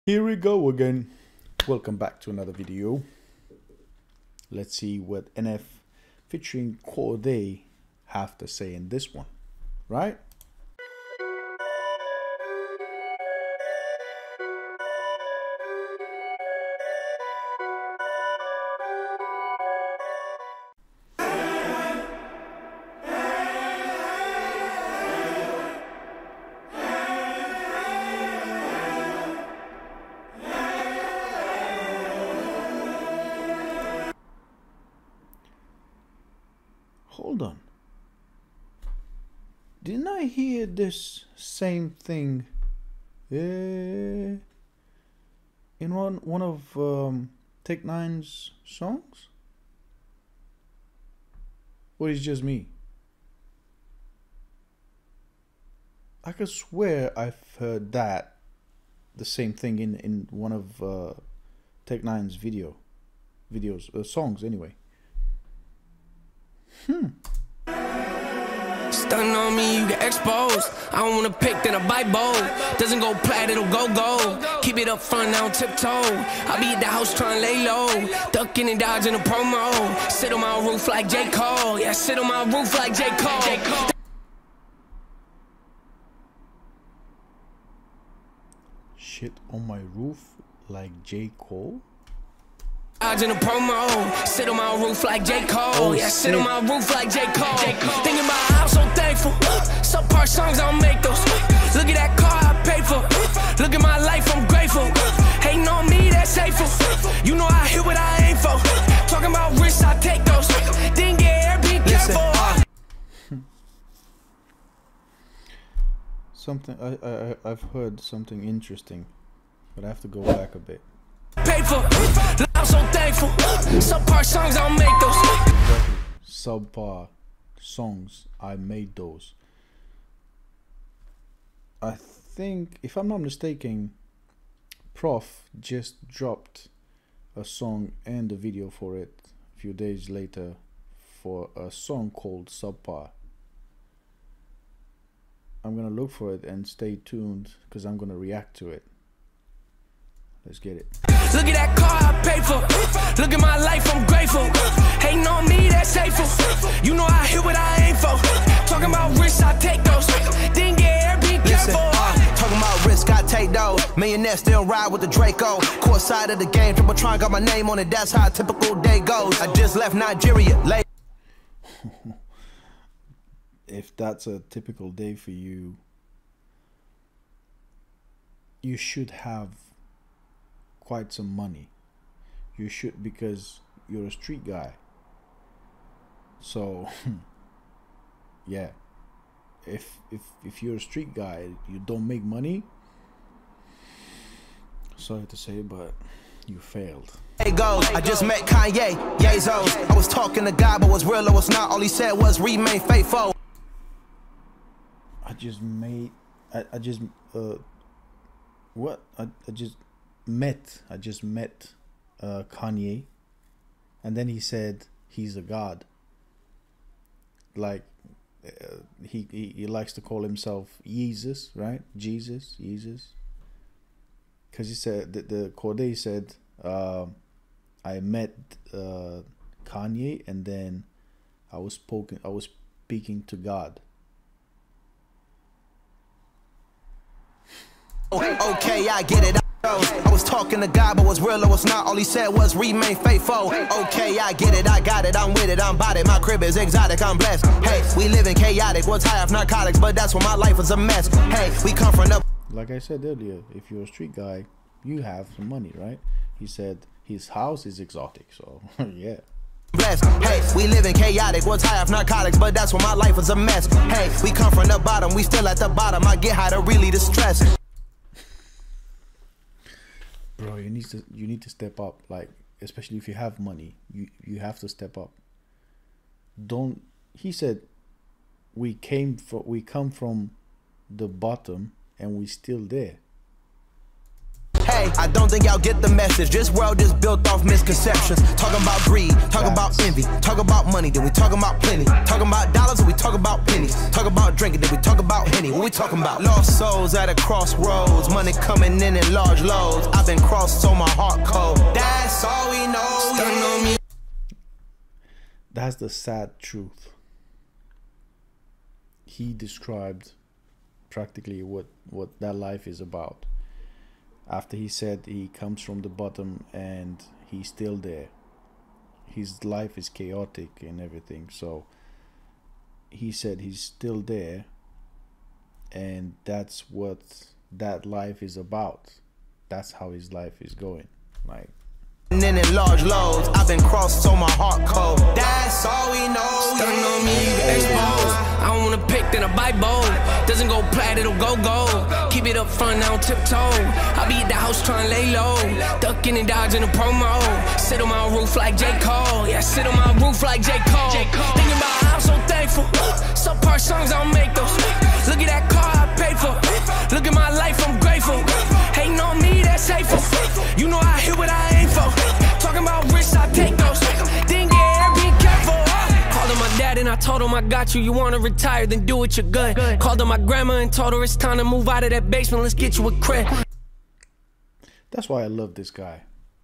Here we go again. Welcome back to another video. Let's see what NF featuring Cordae have to say in this one, right? Hold on. Didn't I hear this same thing in one of Tech Nine's songs? Or is it just me? I could swear I've heard that the same thing in one of Tech Nine's songs anyway. Stunning on me, you get exposed. I don't wanna pick, then I bite bold. Doesn't go plat, it'll go gold. Keep it up front, now tiptoe. I be at the house trying to lay low. Ducking and dodging a promo. Sit on my roof like J. Cole. Yeah, sit on my roof like J. Cole. Shit on my roof like J. Cole? Dodging a promo, sit on my roof like J. Cole. Yeah, sit on my roof like J. Cole. Thinking about how I'm so thankful. Subpar songs, I don't make those. Look at that car I paid for. Look at my life, I'm grateful. Hating on me, that's hateful. You know I hit what I aim for. Talking about risks, I take those. Didn't get here, be careful. Something I've heard something interesting, but I have to go back a bit. Painful. I'm so thankful. Subpar songs, I don't make those. Exactly. Subpar songs, I made those. I think, if I'm not mistaken, Prof just dropped a song and a video for it a few days later for a song called Subpar. I'm gonna look for it and stay tuned because I'm gonna react to it. Let's get it. Look at that car I paid for. Look at my life, I'm grateful. Hating on me, that's hateful. You know I hit what I aim for. Talking about risks, I take those. Didn't get here, be careful. Talking about risk, I take those. Millionaire still ride with the Draco. Court side of the game, Tributron got my name on it. That's how a typical day goes. I just left Nigeria late. If that's a typical day for you, you should have quite some money. You should, because you're a street guy. So yeah, if you're a street guy, you don't make money, sorry to say, but you failed. It goes. I just met Kanye, Yeezus. I was talking to God, but was real or was not. All he said was remain faithful. I just met Kanye, and then he said he's a god. Like he likes to call himself Yeezus, right? Jesus, because he said that the Cordae said I met Kanye, and then I was speaking to God. Okay, I get it. I was talking to God, but was real or was not. All he said was remain faithful. Okay, I get it, I got it, I'm with it, I'm about it. My crib is exotic, I'm blessed. Hey, we live in chaotic, was high off narcotics, but that's when my life was a mess. Hey, we come from the... Like I said earlier, if you're a street guy, you have some money, right? He said his house is exotic, so yeah. Blessed. Hey, we live in chaotic, was high off narcotics, but that's when my life was a mess. Hey, we come from the bottom, we still at the bottom. I get high to really distress. Bro, you need to step up. Like, especially if you have money, you have to step up. Don't. He said we come from the bottom and we still there. Hey, I don't think y'all get the message. This world is built off misconceptions. Talking about greed, talking about envy, talk about money, then we talking about plenty. Talking about dollars, then we talk about pennies. Talk about drinking, then we talk about Henny. What we talking about? Lost souls at a crossroads, money coming in large loads. I've been crossed, so my heart cold. That's all we know. Yeah. That's the sad truth. He described practically what that life is about. After he said he comes from the bottom and he's still there. His life is chaotic and everything. So he said he's still there, and that's what that life is about. That's how his life is going. Like, And then in large loads, I've been crossed, so my heart cold. That's all we know. Stunning on me, you get exposed. I don't wanna pick, then I bite bold. Doesn't go plat, it'll go gold. Keep it up front, I don't tiptoe. I be at the house trying to lay low. Ducking and dodging a promo. Sit on my roof like J. Cole. Yeah, sit on my roof like J. Cole. Thinking about how I'm so thankful. Some part songs, I don't make those. Look at that car I paid for. Look at my life, I'm grateful. Hating on me, that's hateful. You know I hit what I aim for. Talking about risks, I take those. Didn't get air, be careful. Called him my dad and I told him I got you. You wanna retire, then do what you're good. Called him my grandma and told her it's time to move out of that basement. Let's get you a crib. that's why I love this guy.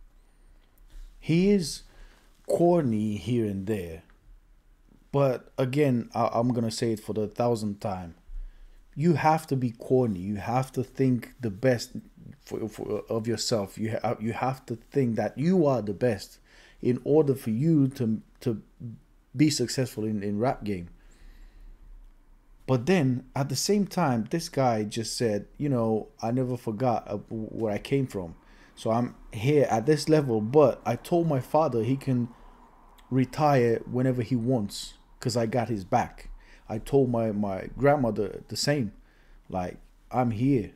He is corny here and there, but again, I'm gonna say it for the 1,000th time. You have to be corny. You have to think the best of yourself. You have to think that you are the best in order for you to be successful in rap game. But then at the same time, this guy just said, you know, I never forgot where I came from. So I'm here at this level, but I told my father he can retire whenever he wants because I got his back. I told my grandmother the same. Like, I'm here.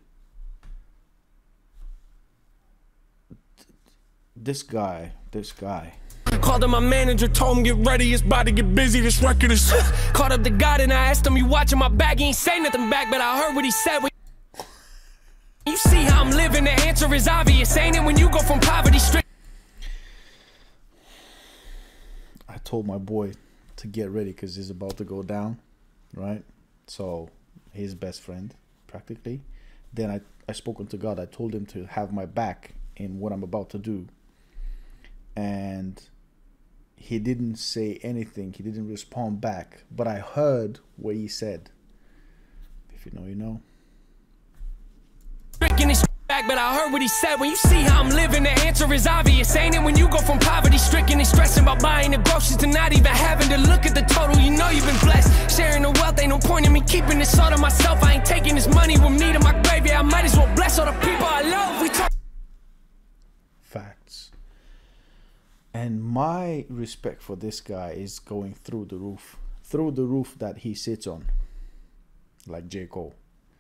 This guy. Called up my manager, told him get ready, it's about to get busy, this record is caught up to God and I asked him, you watching my back? He ain't say nothing back, but I heard what he said. You see how I'm living, the answer is obvious, ain't it? When you go from poverty straight. I told my boy to get ready because he's about to go down, right? So his best friend, practically. Then I spoke to God. I told him to have my back in what I'm about to do. And he didn't say anything. He didn't respond back. But I heard what he said. If you know, you know. Back, but I heard what he said. When you see how I'm living, the answer is obvious, ain't it? When you go from poverty stricken and stressing about buying the groceries to not even having to look at the total, you know you've been blessed. Sharing the wealth, ain't no point in me keeping this all to myself. I ain't taking this money with me to my grave. Yeah, I might as well bless all the people I love. We talk. Facts. And my respect for this guy is going through the roof. Through the roof that he sits on. Like J. Cole.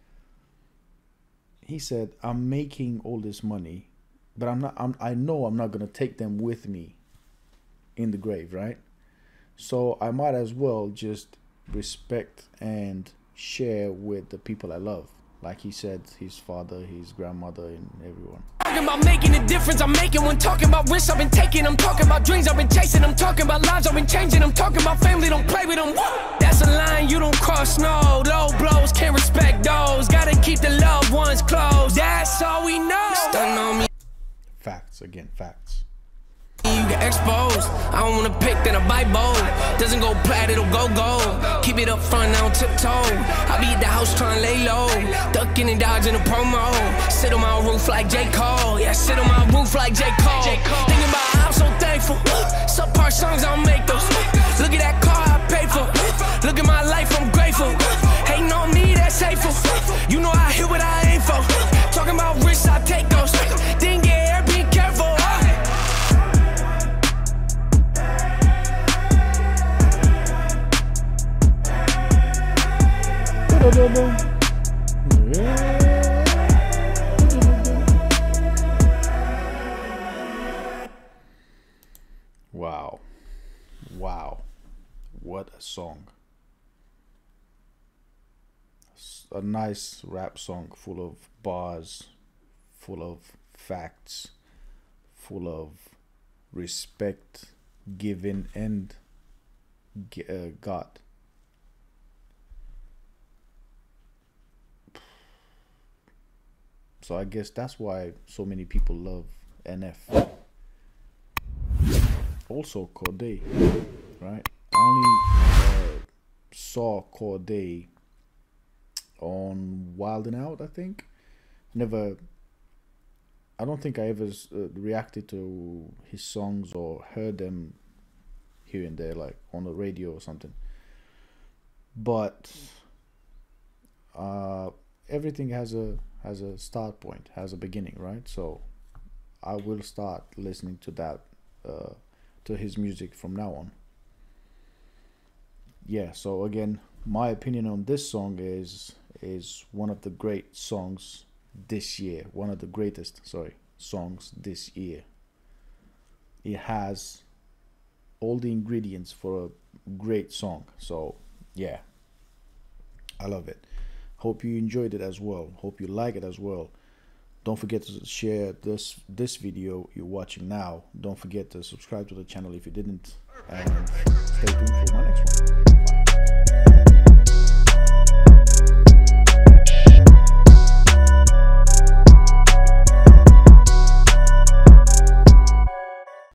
He said, I'm making all this money, but I know I'm not going to take them with me in the grave, right? So I might as well just respect and share with the people I love. Like he said, his father, his grandmother, and everyone. Talking about making a difference, I'm making one. Talking about risks I've been taking. I'm talking about dreams I've been chasing. I'm talking about lives I've been changing. I'm talking about family, don't play with them. That's a line you don't cross, no. Low blows, can't respect those. Gotta keep the loved ones close. That's all we know. Stunning on me. Facts, again, facts. You get exposed. I don't wanna pick, then I bite bold. Doesn't go plat, it'll go gold. Keep it up front, I don't tiptoe. I be at the house trying to lay low. Ducking and dodging a promo. Sit on my roof like J. Cole. Yeah, sit on my roof like J. Cole. Thinking about how I'm so thankful. Some part songs, I don't make those. Look at that car I paid for. Look at my life, I'm grateful. Hating on me, that's hateful. You know I hit what I aim for. Talking about risks, I take those. Didn't get air, be careful. Wow, what a song. A nice rap song full of bars, full of facts, full of respect given and got. So I guess that's why so many people love NF. Also Cordae, right? I only saw Cordae on Wild 'N Out, I think. I don't think I ever reacted to his songs or heard them here and there, like on the radio or something. But everything has a start point, has a beginning, right? So I will start listening to that, to his music from now on. Yeah. So again, my opinion on this song is one of the great songs this year, one of the greatest songs this year. It has all the ingredients for a great song. So yeah, I love it. Hope you enjoyed it as well. Hope you like it as well. Don't forget to share this video you're watching now. Don't forget to subscribe to the channel if you didn't, and stay tuned for my next one. Bye.